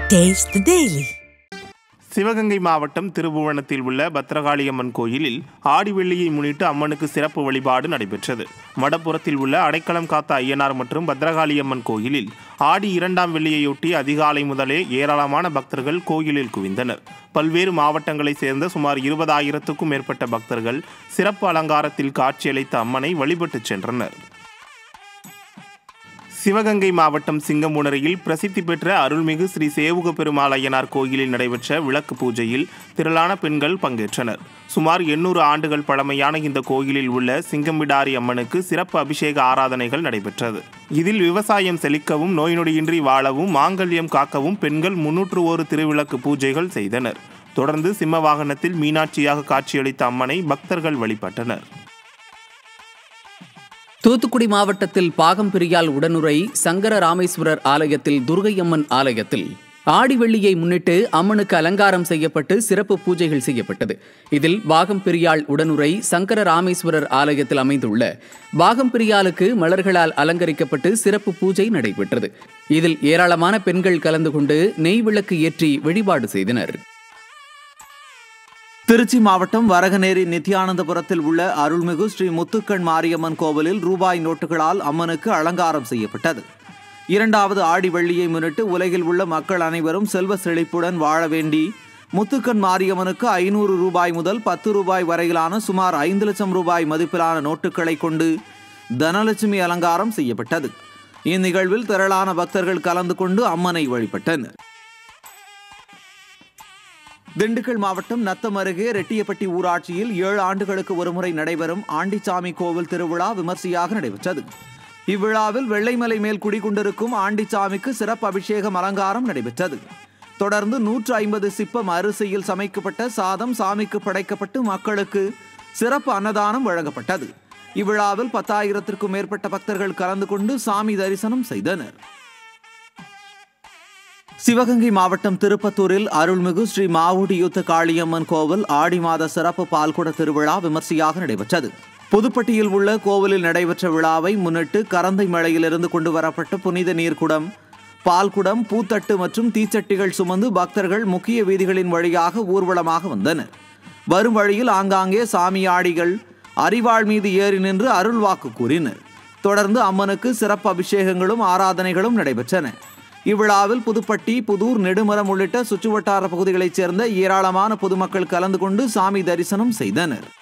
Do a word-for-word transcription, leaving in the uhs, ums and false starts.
Taste the Daily. Sivaganga மாவட்டம் திருபுவனத்தில் உள்ள பத்ரகாளியம்மன் கோயிலில் ஆடி வெள்ளியை முன்னிட்டு அம்மனுக்கு சிறப்பு வழிபாடு நடைபெற்றது. வடபுறத்தில் உள்ள அடைக்கலம் காத்த ஐயனார் மற்றும் பத்ரகாளியம்மன் கோயிலில் ஆடி இரண்டாம் வெள்ளியையொட்டி அதிகாலை முதலே ஏராளமான பக்தர்கள் கோயிலில் குவிந்தனர். பல்வேறு மாவட்டங்களைச் சேர்ந்த சுமார் இருபதாயிரத்துக்கும் மேற்பட்ட பக்தர்கள் சிறப்பு அலங்காரத்தில் காட்சியளித்த அம்மனை வழிபட்டுச் சென்றனர். சிவகங்கை மாவட்டம் சிங்கமுனரியில் பிரசித்தி பெற்ற அருள்மிகு ஸ்ரீ சேவுக பெருமாள் ஐயனார் கோயிலில் நடைபெற்ற விளக்கு பூஜையில் திரளான பெண்கள் பங்கேற்றனர். சுமார் எண்ணூறு ஆண்டுகள் பழமையான இந்த கோயிலில் உள்ள சிங்கம்பிடாரி அம்மனுக்கு சிறப்பு அபிஷேக ஆராதனைகள் நடைபெற்றது. இதில் விவசாயம் செழிக்கவும் நோய் நொடியின்றி வாழவும் மாங்கல்யம் காக்கவும் பெண்கள் முன்னூற்று ஒரு திருவிளக்கு பூஜைகள் செய்தனர். தொடர்ந்து சிம்ம வாகனத்தில் மீனாட்சியாக காட்சியளித்த அம்மனை பக்தர்கள் வழிபட்டனர். தூத்துக்குடி மாவட்டத்தில் பாகம்பிரியால் உடனுறை சங்கர ராமேஸ்வரர் ஆலயத்தில் துர்கையம்மன் ஆலயத்தில் ஆடி வெள்ளியை முன்னிட்டு அம்மனுக்கு அலங்காரம் செய்யப்பட்டு சிறப்பு பூஜைகள் செய்யப்பட்டது. இதில் பாகம்பிரியால் உடனுறை சங்கர ராமேஸ்வரர் ஆலயத்தில் அமைந்துள்ள பாகம்பிரியாலுக்கு மலர்களால் அலங்கரிக்கப்பட்டு சிறப்பு பூஜை நடைபெற்றது. இதில் ஏராளமான பெண்கள் கலந்து கொண்டு நெய் விளக்கு ஏற்றி வழிபாடு செய்தனர். திருச்சி மாவட்டம் வரகநேரி நித்யானந்தபுரத்தில் உள்ள அருள்மிகு ஸ்ரீ முத்துக்கண் மாரியம்மன் கோவிலில் ரூபாய் நோட்டுகளால் அம்மனுக்கு அலங்காரம் செய்யப்பட்டது. இரண்டாவது ஆடி வெள்ளியை முன்னிட்டு உலகில் உள்ள மக்கள் அனைவரும் செல்வ செழிப்புடன் வாழ வேண்டி முத்துக்கண் மாரியம்மனுக்கு ஐநூறு ரூபாய் முதல் பத்து ரூபாய் வரையிலான சுமார் ஐந்து லட்சம் ரூபாய் மதிப்பிலான நோட்டுகளை கொண்டு தனலட்சுமி அலங்காரம் செய்யப்பட்டது. இந்நிகழ்வில் திரளான பக்தர்கள் கலந்து கொண்டு அம்மனை வழிபட்டனர். திண்டுக்கல் மாவட்டம் நத்தம் அருகே ரெட்டியப்பட்டி ஊராட்சியில் ஏழு ஆண்டுகளுக்கு ஒருமுறை நடைபெறும் ஆண்டிச்சாமி கோவில் திருவிழா விமர்சையாக நடைபெற்றது. இவ்விழாவில் வெள்ளைமலை மேல் குடிகொண்டிருக்கும் ஆண்டிச்சாமிக்கு சிறப்பு அபிஷேகம் அலங்காரம் நடைபெற்றது. தொடர்ந்து நூற்று ஐம்பது சிப்பம் அரிசியில் சமைக்கப்பட்ட சாதம் சாமிக்கு படைக்கப்பட்டு மக்களுக்கு சிறப்பு அன்னதானம் வழங்கப்பட்டது. இவ்விழாவில் பத்தாயிரத்திற்கும் மேற்பட்ட பக்தர்கள் கலந்து கொண்டு சாமி தரிசனம் செய்தனர். சிவகங்கை மாவட்டம் திருப்பத்தூரில் அருள்மிகு ஸ்ரீ மாவுடியுத்த காளியம்மன் கோவில் ஆடி மாத சிறப்பு பால்குட திருவிழா விமர்சையாக நடைபெற்றது. புதுப்பட்டியில் உள்ள கோவிலில் நடைபெற்ற விழாவை முன்னிட்டு கரந்தை மலையிலிருந்து கொண்டு வரப்பட்ட புனித நீர்க்குடம், பால்குடம், பூத்தட்டு மற்றும் தீச்சட்டிகள் சுமந்து பக்தர்கள் முக்கிய வீதிகளின் வழியாக ஊர்வலமாக வந்தனர். வரும் வழியில் ஆங்காங்கே சாமியாடிகள் அரிவாள் மீது ஏறி நின்று அருள்வாக்கு கூறினர். தொடர்ந்து அம்மனுக்கு சிறப்பு அபிஷேகங்களும் ஆராதனைகளும் நடைபெற்றன. இவ்விழாவில் புதுப்பட்டி, புதூர், நெடுமரம் உள்ளிட்ட சுற்றுவட்டார பகுதிகளைச் சேர்ந்த ஏராளமான பொதுமக்கள் கலந்து கொண்டு சாமி தரிசனம் செய்தனர்.